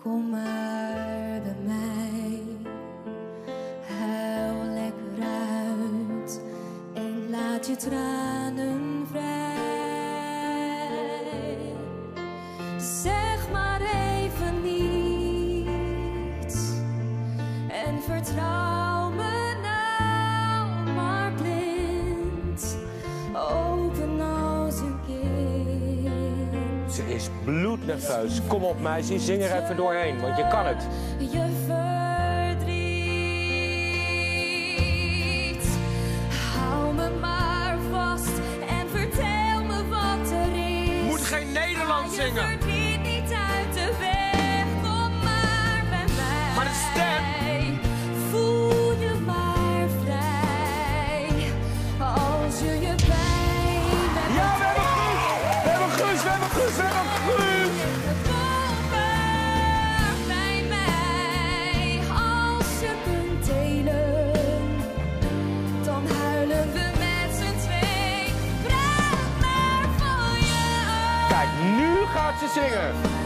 Kom maar bij mij, huil lekker uit en laat je tranen vrij. Zeg maar even niets en vertrouw me nou maar blind, open als een kind. Ze is bloednerveus. Kom op meisje, zing er even doorheen, want je kan het. Je verdriet, hou me maar vast en vertel me wat er is. Moet geen Nederlands zingen. Je verdriet niet uit de weg, kom maar bij mij. Maar de stem. Voel je maar vrij, als je je pijn met Ja, we hebben Guus! We hebben Guus! We hebben Guus! We hebben Guus! Kom maar bij mij, als je kunt delen, dan huilen we met z'n twee. Praat maar voor je. Kijk, nu gaat ze zingen.